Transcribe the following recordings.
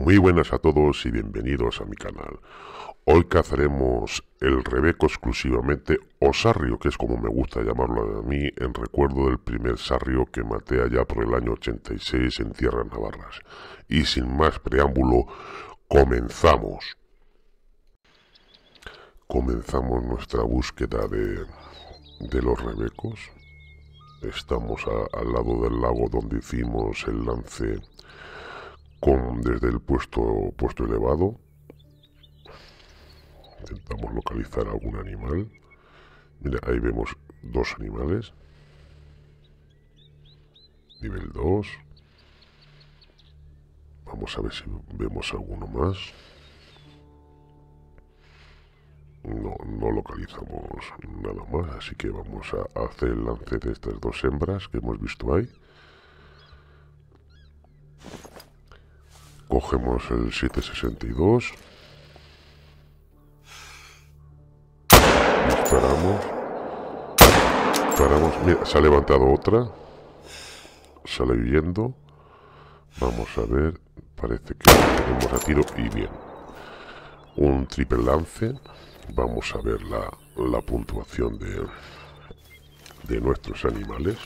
Muy buenas a todos y bienvenidos a mi canal. Hoy cazaremos el rebeco exclusivamente, o sarrio, que es como me gusta llamarlo a mí, en recuerdo del primer sarrio que maté allá por el año 86 en tierras navarras. Y sin más preámbulo, comenzamos. Comenzamos nuestra búsqueda de los rebecos. Estamos al lado del lago donde hicimos el lance desde el puesto elevado. Intentamos localizar algún animal. Mira, ahí vemos dos animales. Nivel 2. Vamos a ver si vemos alguno más. No localizamos nada más, así que vamos a hacer el lance de estas dos hembras que hemos visto ahí. Cogemos el 762. Disparamos. Mira, se ha levantado otra. Sale huyendo. Vamos a ver. Parece que tenemos a tiro y bien. Un triple lance. Vamos a ver la puntuación de nuestros animales.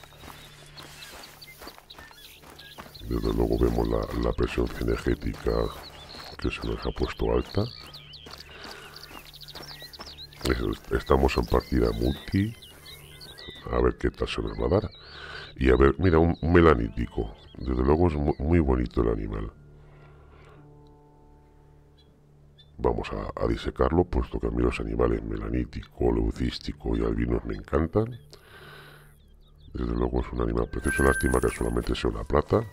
Desde luego vemos la presión cinegética que se nos ha puesto alta. Estamos en partida multi. A ver qué tal se nos va a dar. Y a ver, mira, un melanítico. Desde luego es muy bonito el animal. Vamos a disecarlo, puesto que a mí los animales melanítico, leucístico y albinos me encantan. Desde luego es un animal precioso. Lástima que solamente sea una plata.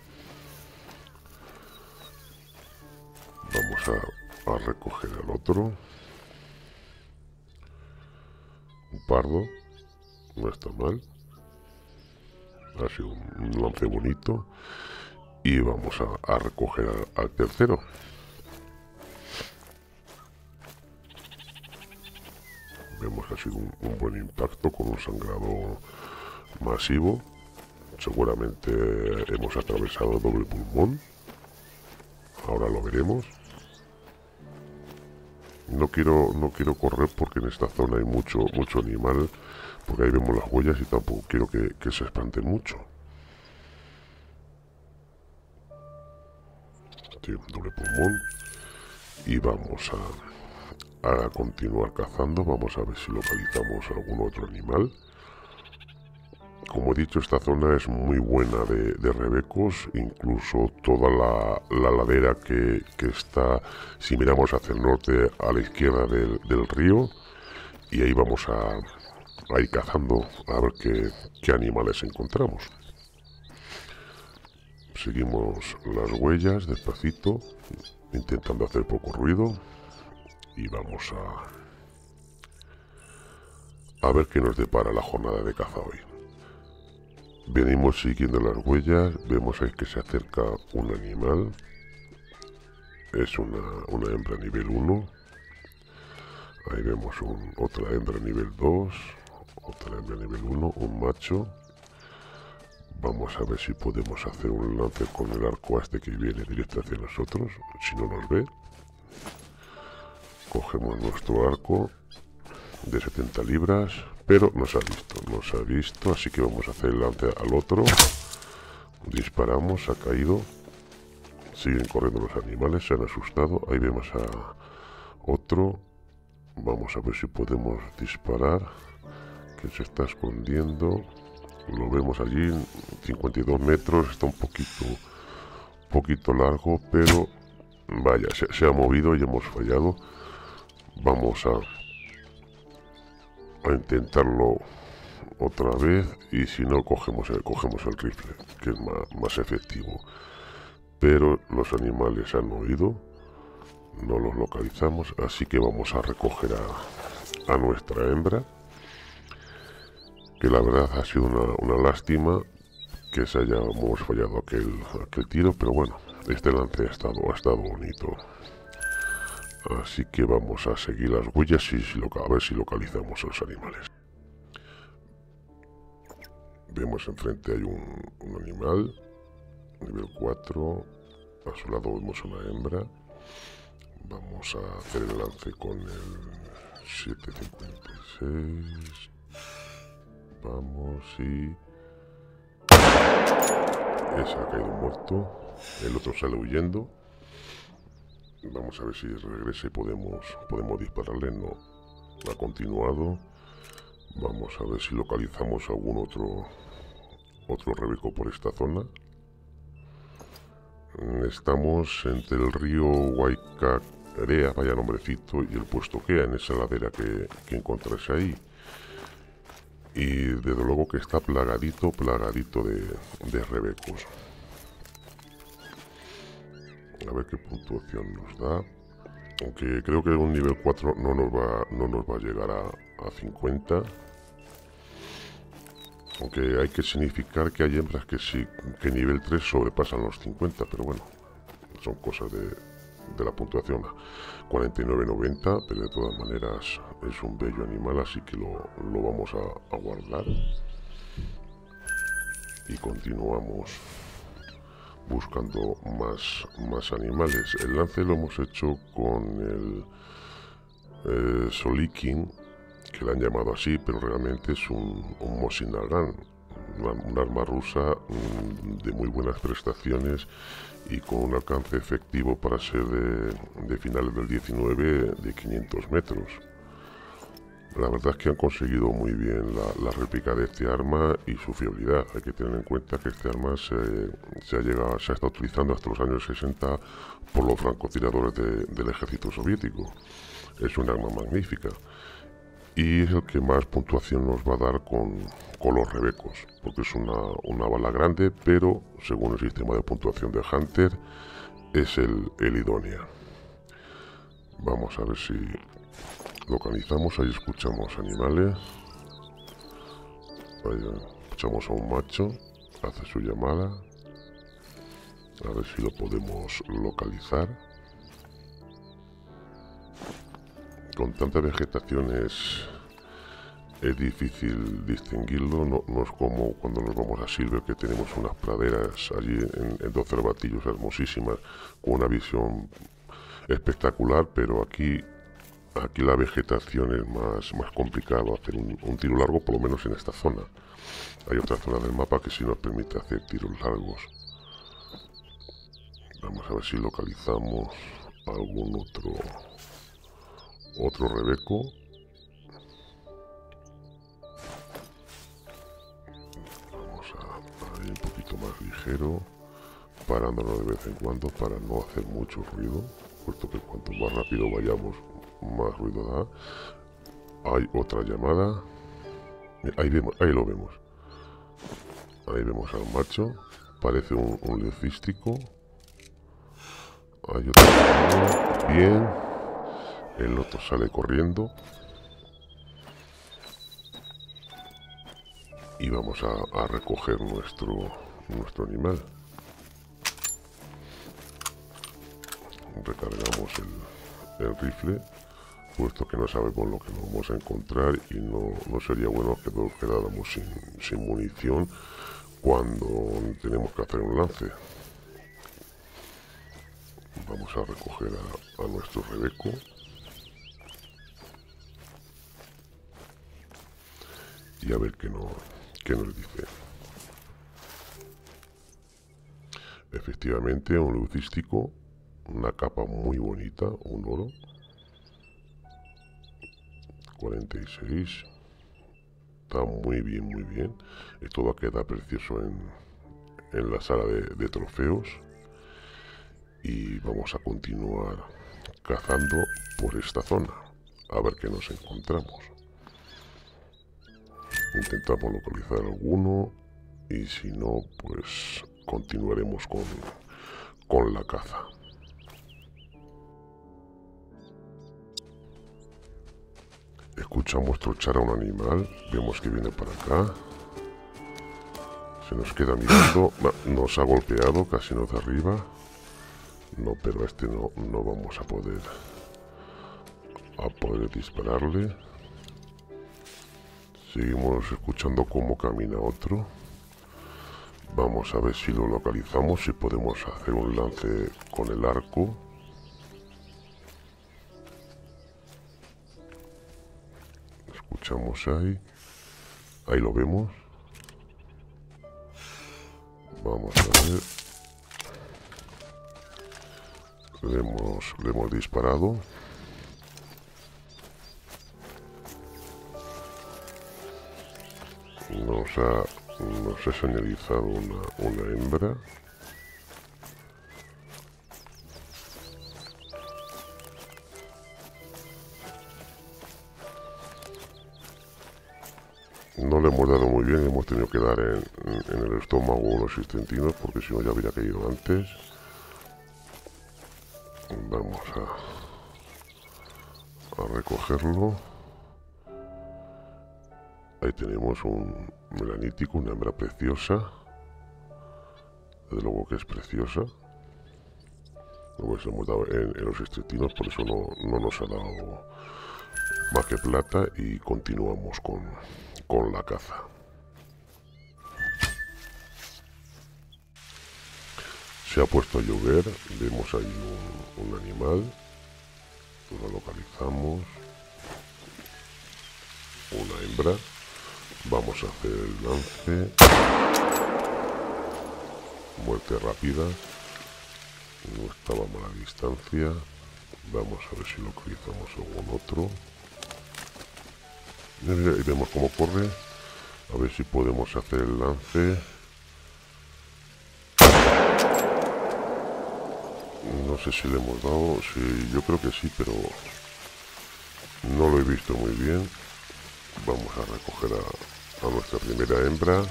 Vamos a recoger al otro. Un pardo. No está mal. Ha sido un lance bonito. Y vamos a recoger al tercero. Vemos que ha sido un buen impacto con un sangrado masivo. Seguramente hemos atravesado doble pulmón. Ahora lo veremos. No quiero correr porque en esta zona hay mucho animal, porque ahí vemos las huellas y tampoco quiero que se espanten mucho. Tiene un doble pulmón. Y vamos a continuar cazando. Vamos a ver si localizamos algún otro animal. Como he dicho, esta zona es muy buena de rebecos, incluso toda la ladera que está, si miramos hacia el norte, a la izquierda del río, y ahí vamos a ir cazando a ver qué animales encontramos. Seguimos las huellas despacito, intentando hacer poco ruido, y vamos a ver qué nos depara la jornada de caza hoy. Venimos siguiendo las huellas, vemos ahí que se acerca un animal. Es una hembra nivel 1. Ahí vemos otra hembra nivel 2, otra hembra nivel 1, un macho. Vamos a ver si podemos hacer un lance con el arco a este que viene directo hacia nosotros, si no nos ve. Cogemos nuestro arco de 70 libras, pero nos ha visto, así que vamos a hacer el lance al otro. Disparamos, ha caído. Siguen corriendo los animales, se han asustado. Ahí vemos a otro. Vamos a ver si podemos disparar, que se está escondiendo. Lo vemos allí, 52 metros, está un poquito largo, pero vaya, se ha movido y hemos fallado. Vamos a intentarlo otra vez, y si no cogemos el rifle, que es más efectivo. Pero los animales han huido, no los localizamos, así que vamos a recoger a nuestra hembra, que la verdad ha sido una lástima que se hayamos fallado aquel tiro, pero bueno, este lance ha estado bonito. Así que vamos a seguir las huellas y a ver si localizamos a los animales. Vemos enfrente hay un animal, nivel 4, a su lado vemos una hembra. Vamos a hacer el lance con el 756. Vamos y... ese ha caído muerto. El otro sale huyendo. Vamos a ver si regresa y podemos dispararle. No, ha continuado. Vamos a ver si localizamos algún otro rebeco por esta zona. Estamos entre el río Waikarea, vaya nombrecito, y el puesto Kea, en esa ladera que encontrás ahí. Y desde luego que está plagadito de rebecos. A ver qué puntuación nos da. Aunque creo que un nivel 4 no nos va a llegar a 50. Aunque hay que significar que hay hembras que sí, que nivel 3 sobrepasan los 50, pero bueno, son cosas de la puntuación. 49,90, pero de todas maneras es un bello animal, así que lo vamos a guardar. Y continuamos buscando más animales. El lance lo hemos hecho con el Solikin, que le han llamado así, pero realmente es un Mosin Nagant, un arma rusa de muy buenas prestaciones y con un alcance efectivo para ser de finales del 19 de 500 metros. La verdad es que han conseguido muy bien la réplica de este arma y su fiabilidad. Hay que tener en cuenta que este arma se ha estado utilizando hasta los años 60 por los francotiradores del ejército soviético. Es un arma magnífica. Y es el que más puntuación nos va a dar con los rebecos, porque es una bala grande, pero según el sistema de puntuación de Hunter es el idóneo. Vamos a ver si localizamos. Ahí escuchamos animales. Ahí escuchamos a un macho, hace su llamada. A ver si lo podemos localizar. Con tanta vegetación es difícil distinguirlo, no es como cuando nos vamos a Silver, que tenemos unas praderas allí en 12 batillos hermosísimas, con una visión espectacular, pero aquí la vegetación es más complicado hacer un tiro largo, por lo menos en esta zona. Hay otra zona del mapa que sí nos permite hacer tiros largos. Vamos a ver si localizamos algún otro rebeco. Vamos a ir un poquito más ligero, parándonos de vez en cuando para no hacer mucho ruido, puesto que cuanto más rápido vayamos, más ruido da. Hay otra llamada. Ahí lo vemos. Ahí vemos al macho. Parece un leucístico. Hay otro llamada. Bien. El otro sale corriendo. Y vamos a recoger nuestro animal. Recargamos el rifle, puesto que no sabemos lo que nos vamos a encontrar y no sería bueno que nos quedáramos sin munición cuando tenemos que hacer un lance. Vamos a recoger a nuestro rebeco. Y a ver qué nos dice. Efectivamente, un leucístico, una capa muy bonita, un oro. 46. Está muy bien. Esto va a quedar precioso en la sala de trofeos. Y vamos a continuar cazando por esta zona. A ver qué nos encontramos. Intentamos localizar alguno y si no, pues continuaremos con la caza. Escuchamos trochar a un animal, vemos que viene para acá. Se nos queda mirando, nos ha golpeado, casi nos derriba. No, pero a este no vamos a poder dispararle. Seguimos escuchando cómo camina otro. Vamos a ver si lo localizamos, si podemos hacer un lance con el arco. echamos ahí. Ahí lo vemos. Vamos a ver. Le hemos disparado. Nos ha señalizado una hembra. No le hemos dado muy bien, hemos tenido que dar en el estómago los intestinos, porque si no ya habría caído antes. Vamos a recogerlo. Ahí tenemos un melanítico, una hembra preciosa. Desde luego que es preciosa. Pues hemos dado en los intestinos, por eso no nos ha dado más que plata y continuamos con la caza. Se ha puesto a llover, vemos ahí un animal, lo localizamos, una hembra, vamos a hacer el lance, muerte rápida, no estaba a mala distancia, vamos a ver si localizamos algún otro. Y vemos cómo corre, a ver si podemos hacer el lance. No sé si le hemos dado, sí, yo creo que sí, pero no lo he visto muy bien. Vamos a recoger a nuestra primera hembra.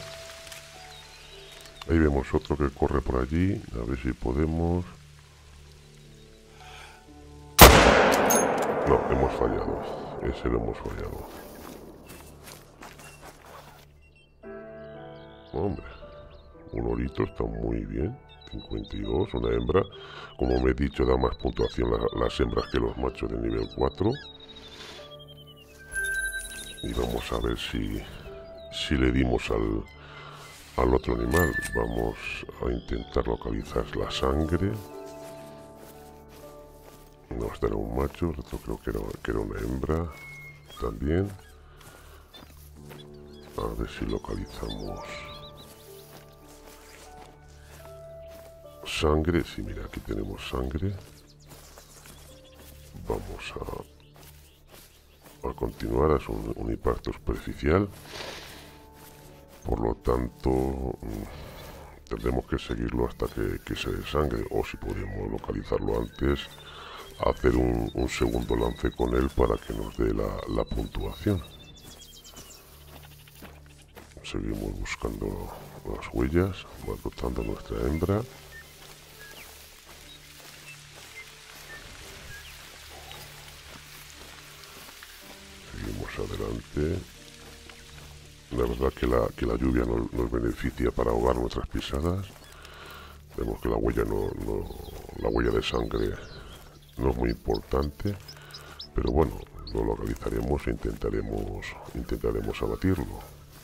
Ahí vemos otro que corre por allí, a ver si podemos. No, hemos fallado, ese lo hemos fallado. Hombre, un orito está muy bien. 52, una hembra. Como me he dicho, da más puntuación las hembras que los machos de nivel 4. Y vamos a ver si le dimos al otro animal. Vamos a intentar localizar la sangre. No, este era un macho, el otro creo que era una hembra también. A ver si localizamos sangre. Sí, mira, aquí tenemos sangre. Vamos a continuar. Es un impacto superficial, por lo tanto tendremos que seguirlo hasta que se desangre, o si podemos localizarlo antes, hacer un segundo lance con él para que nos dé la puntuación. Seguimos buscando las huellas, maltratando a nuestra hembra. Seguimos adelante. La verdad que la lluvia nos beneficia para ahogar nuestras pisadas. Vemos que la huella la huella de sangre no es muy importante, pero bueno, lo localizaremos e intentaremos abatirlo.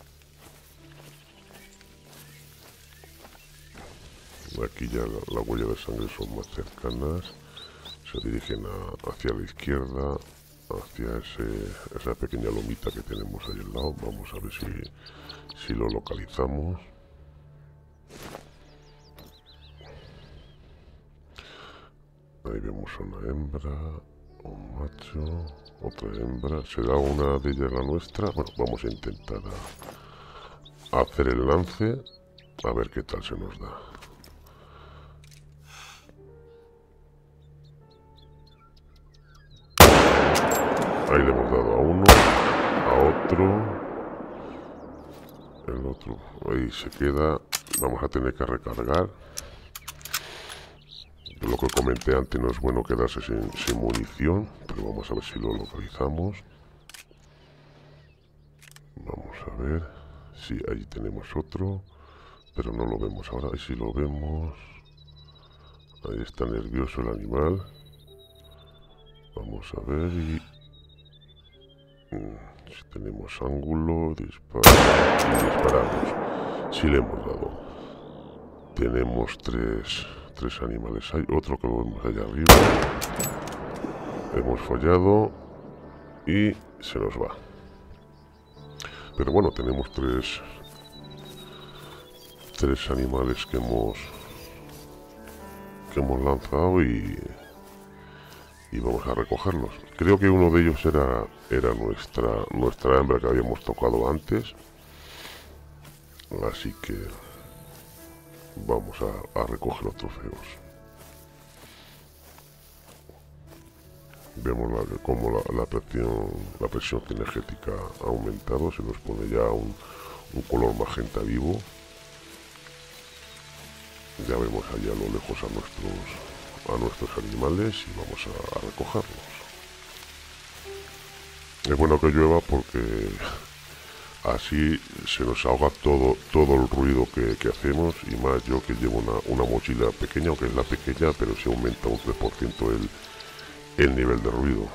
Aquí ya la huella de sangre son más cercanas, se dirigen hacia la izquierda, hacia esa pequeña lomita que tenemos ahí al lado. Vamos a ver si lo localizamos. Ahí vemos una hembra, un macho, otra hembra. ¿Será una de ellas la nuestra? Bueno, vamos a intentar hacer el lance, a ver qué tal se nos da. Ahí le hemos dado a uno, a otro. El otro ahí se queda. Vamos a tener que recargar. Lo que comenté antes, no es bueno quedarse sin munición, pero vamos a ver si lo localizamos. Vamos a ver. Sí, ahí tenemos otro, pero no lo vemos ahora. Ahí sí lo vemos. Ahí está nervioso el animal. Vamos a ver y si tenemos ángulo, disparamos. Sí le hemos dado. Tenemos tres animales. Hay otro que lo vemos allá arriba. Hemos fallado y se nos va. Pero bueno, tenemos tres animales que hemos lanzado y vamos a recogerlos. Creo que uno de ellos era nuestra hembra que habíamos tocado antes. Así que vamos a recoger los trofeos. Vemos cómo la presión cinegética ha aumentado. Se nos pone ya un color magenta vivo. Ya vemos allá a lo lejos a nuestros animales y vamos a recogerlos. Es bueno que llueva porque así se nos ahoga todo el ruido que hacemos, y más yo que llevo una mochila pequeña, aunque es la pequeña, pero se aumenta un 3% el nivel de ruido.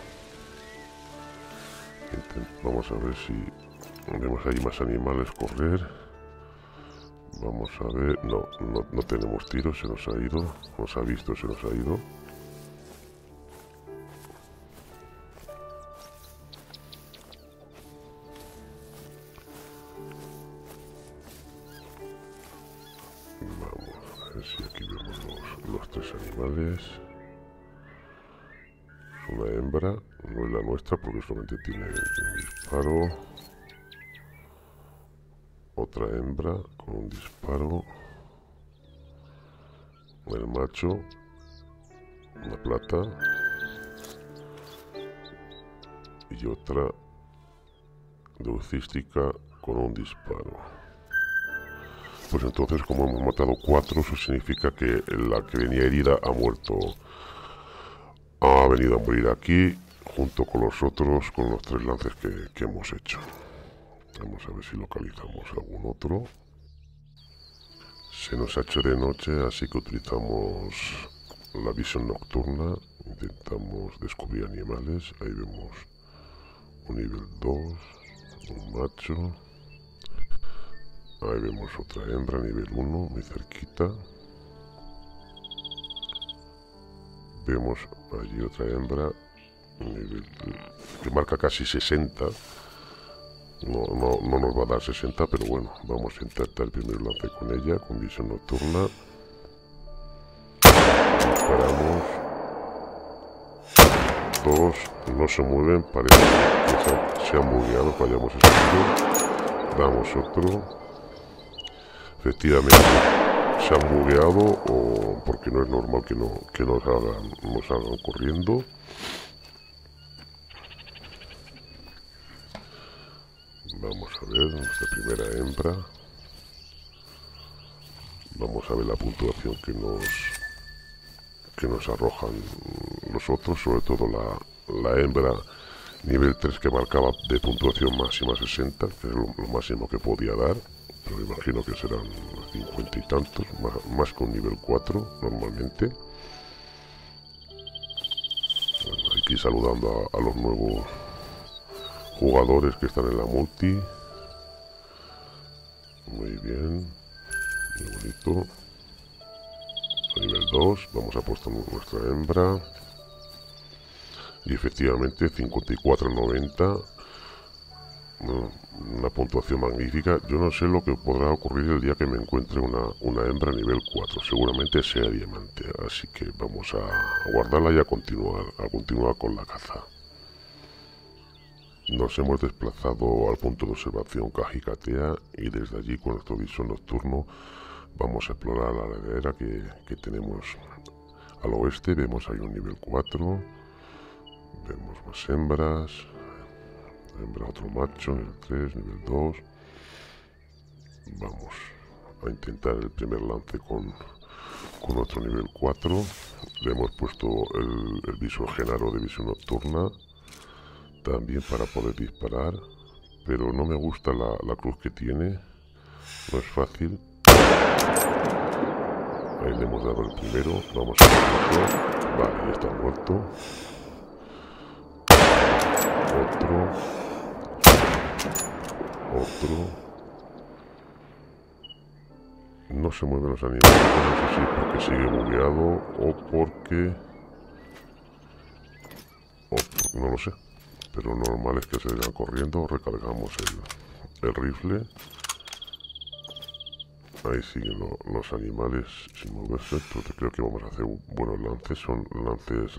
Vamos a ver si vemos ahí más animales correr. Vamos a ver, no tenemos tiros, se nos ha ido, nos ha visto, se nos ha ido. Vamos a ver si aquí vemos los tres animales. Es una hembra, no es la nuestra porque solamente tiene un disparo. Otra hembra con un disparo. El macho, una plata. Y otra deucística con un disparo. Pues entonces, como hemos matado 4, eso significa que la que venía herida ha muerto. Ha venido a morir aquí, junto con los otros, con los 3 lances que hemos hecho. Vamos a ver si localizamos algún otro. Se nos ha hecho de noche, así que utilizamos la visión nocturna. Intentamos descubrir animales. Ahí vemos un nivel 2, un macho. Ahí vemos otra hembra, nivel 1, muy cerquita. Vemos allí otra hembra, nivel, que marca casi 60. No nos va a dar 60, pero bueno, vamos a intentar el primer lance con ella, con visión nocturna. Disparamos. 2, no se mueven, parece que se han bugueado, fallamos ese tiro. Damos otro. Efectivamente, se han bugueado, o porque no es normal que nos hagan corriendo. Vamos a ver nuestra primera hembra. Vamos a ver la puntuación que nos arrojan los otros, sobre todo la hembra nivel 3 que marcaba de puntuación máxima 60, que es lo máximo que podía dar, pero imagino que serán 50 y tantos, más que un nivel 4 normalmente. Bueno, aquí saludando a los nuevos jugadores que están en la multi. Muy bien, muy bonito. A nivel 2 vamos a apostar nuestra hembra y efectivamente 54-90, una puntuación magnífica. Yo no sé lo que podrá ocurrir el día que me encuentre una hembra nivel 4, seguramente sea diamante, así que vamos a guardarla y a continuar con la caza. Nos hemos desplazado al punto de observación Cajicatea y desde allí con nuestro visor nocturno vamos a explorar la ladera que tenemos al oeste. Vemos ahí un nivel 4, vemos más hembras, otro macho, nivel 3, nivel 2. Vamos a intentar el primer lance con otro nivel 4. Le hemos puesto el visor Genaro de visión nocturna también para poder disparar, pero no me gusta la cruz que tiene, no es fácil. Ahí le hemos dado el primero, vamos a ver. Vale, ya está muerto. Otro. No se mueven los animales, no sé si porque sigue bugueado o porque... no lo sé. pero normal es que se vayan corriendo. Recargamos el rifle. Ahí siguen los animales sin moverse. Entonces creo que vamos a hacer buenos lances. Son lances.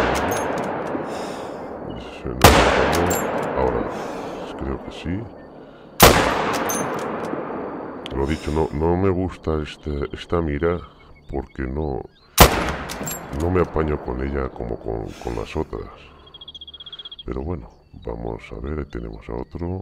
Ahora creo que sí. Lo dicho, no me gusta esta mira porque no me apaño con ella como con las otras. Pero bueno, vamos a ver, ahí tenemos a otro.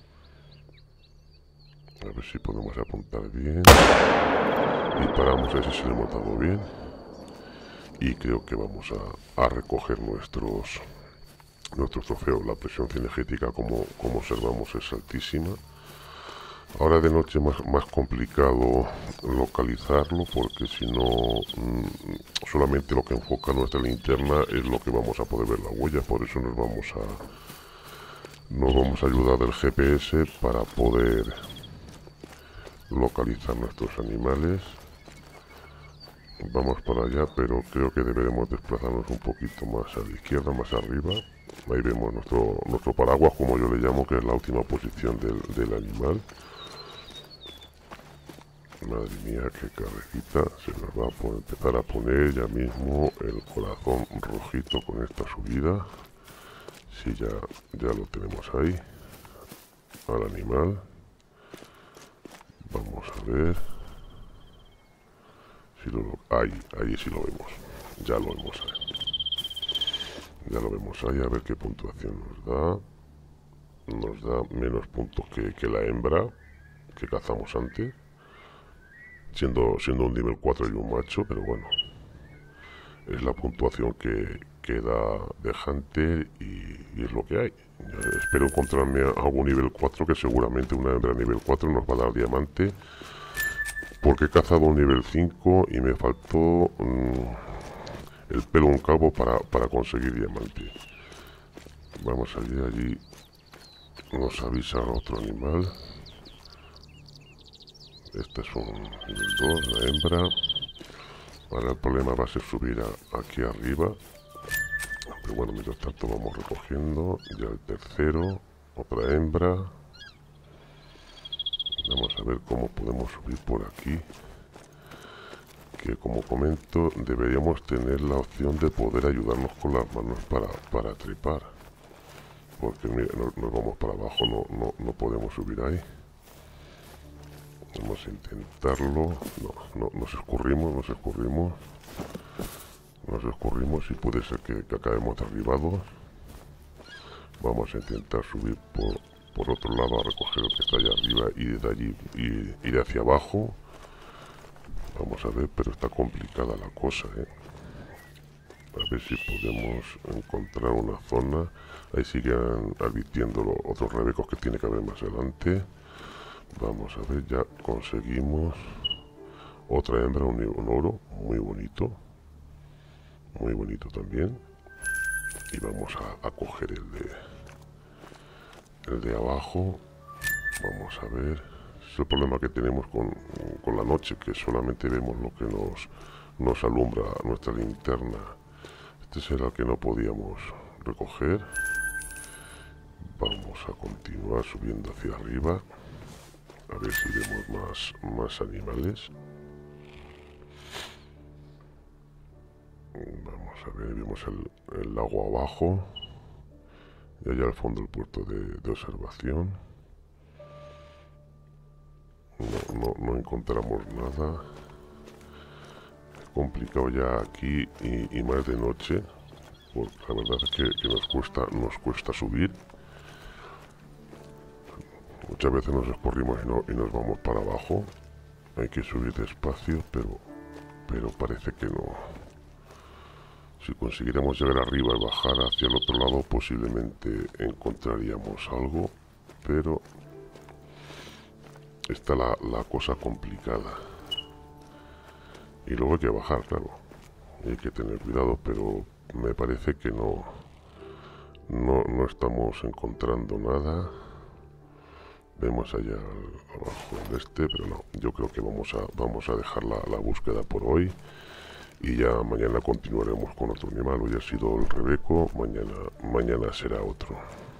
A ver si podemos apuntar bien. Disparamos a ver si le hemos dado bien. Y creo que vamos a recoger nuestros trofeos. La presión cinegética, como observamos, es altísima. Ahora de noche más complicado localizarlo, porque si no solamente lo que enfoca nuestra linterna es lo que vamos a poder ver la huella. Por eso nos vamos a ayudar del GPS para poder localizar nuestros animales. Vamos para allá, pero creo que deberemos desplazarnos un poquito más a la izquierda, más arriba. Ahí vemos nuestro paraguas, como yo le llamo, que es la última posición del animal. Madre mía, qué carrerita. Se nos va a empezar a poner ya mismo el corazón rojito con esta subida. Sí, ya lo tenemos ahí. Al animal. Vamos a ver. Si ahí sí lo vemos. Ya lo vemos ahí. Ya lo vemos ahí. A ver qué puntuación nos da. Nos da menos puntos que la hembra que cazamos antes. Siendo un nivel 4 y un macho, pero bueno, es la puntuación que da de Hunter y es lo que hay. Espero encontrarme a algún nivel 4, que seguramente una hembra nivel 4 nos va a dar diamante, porque he cazado un nivel 5 y me faltó el pelo un calvo para conseguir diamante. Vamos a ir allí, nos avisa otro animal. Este es un nivel 2, la hembra. Ahora el problema va a ser subir aquí arriba. Pero bueno, mientras tanto vamos recogiendo. Ya el tercero, otra hembra. Vamos a ver cómo podemos subir por aquí. Que como comento, deberíamos tener la opción de poder ayudarnos con las manos para trepar. Porque mira, nos vamos para abajo, no podemos subir ahí. Vamos a intentarlo. Nos escurrimos y puede ser que acabemos derribados. Vamos a intentar subir por otro lado a recoger el que está allá arriba y desde allí ir hacia abajo. Vamos a ver, pero está complicada la cosa, A ver si podemos encontrar una zona. Ahí siguen advirtiendo los otros rebecos que tiene que haber más adelante. Vamos a ver, ya conseguimos otra hembra, un oro, muy bonito también. Y vamos a coger el de abajo. Vamos a ver, es el problema que tenemos con la noche, que solamente vemos lo que nos alumbra nuestra linterna. Este será el que no podíamos recoger. Vamos a continuar subiendo hacia arriba. A ver si vemos más animales. Vamos a ver, vemos el lago abajo. Y allá al fondo el puerto de observación. No encontramos nada. Es complicado ya aquí y más de noche. Porque la verdad es que nos cuesta subir. Muchas veces nos escurrimos y nos vamos para abajo. Hay que subir despacio, pero parece que no. Si consiguiéramos llegar arriba y bajar hacia el otro lado, posiblemente encontraríamos algo, pero está la cosa complicada. Y luego hay que bajar, claro. Y hay que tener cuidado, pero me parece que no estamos encontrando nada. Vemos allá abajo pero no, yo creo que vamos a dejar la búsqueda por hoy y ya mañana continuaremos con otro animal. Hoy ha sido el rebeco, mañana será otro.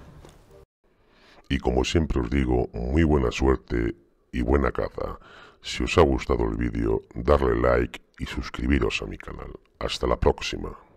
Y como siempre os digo, muy buena suerte y buena caza. Si os ha gustado el vídeo, darle like y suscribiros a mi canal. Hasta la próxima.